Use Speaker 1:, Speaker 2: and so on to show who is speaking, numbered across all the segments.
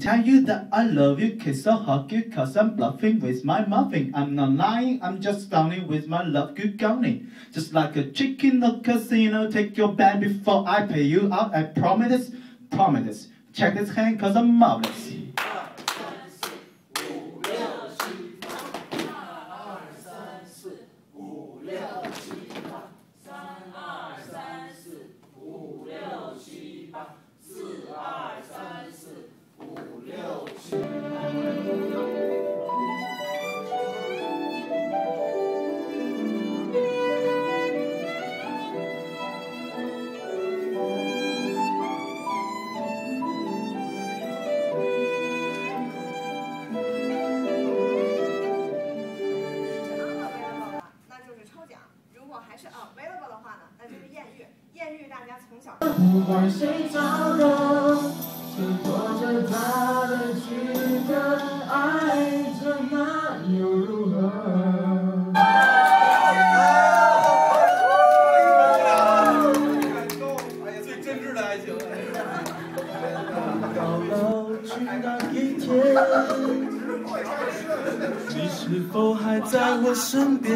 Speaker 1: tell you that I love you, kiss or hug you, cause I'm bluffing with my muffin. I'm not lying, I'm just stunning with my love, good going. Just like a chick in the casino, take your bet before I pay you out. I promise, promise. Check this hand, cause I'm marvelous.
Speaker 2: 不管谁找的，谁过着他的剧本，爱着那又如何？
Speaker 3: 最真挚的爱情。
Speaker 2: 到老去那一天，你是否还在我身边？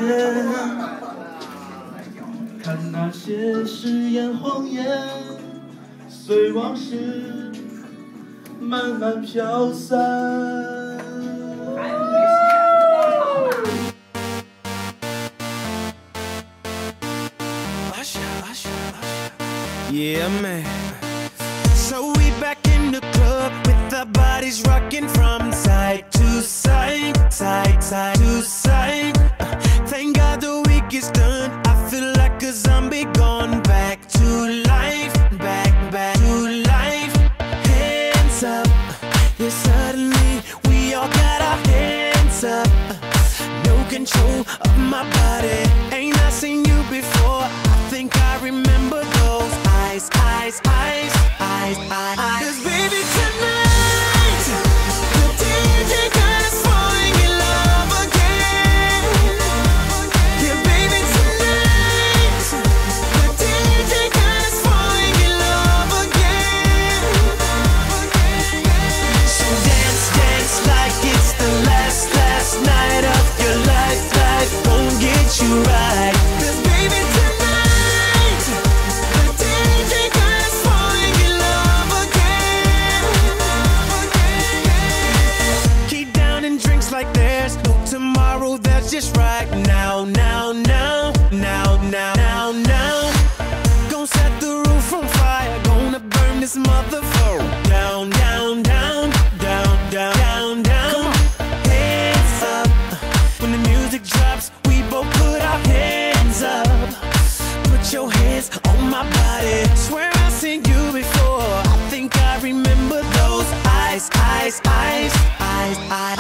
Speaker 2: 看那些誓言谎言，随往事慢慢飘散。
Speaker 4: Yeah, man. So we back in the club with our bodies rocking from side to side, side to side. Thank God the week is done. I feel like a zombie gone back to life, back to life. Hands up, yeah, suddenly we all got our hands up. No control of my body. Ain't I seen you before? I think I remember those eyes, eyes, eyes, eyes, eyes. 'Cause baby tonight, the DJ got us falling in love again. Yeah, baby tonight, the DJ got us falling in love again. So dance, dance like it's the last night of your life. Life won't get you right. 'Cause baby tonight, the DJ got us falling in love again. Keep downing drinks like there's no tomorrow. That's just right now, now, now, now, now, now, now. Gonna set the roof on fire. Gonna burn this motherfucker down, down, down, down, down, down, down. Hands up when the music drops. We both put our hands up. Put your hands on my body. Swear I've seen you before. I think I remember those eyes, eyes, eyes, eyes, eyes.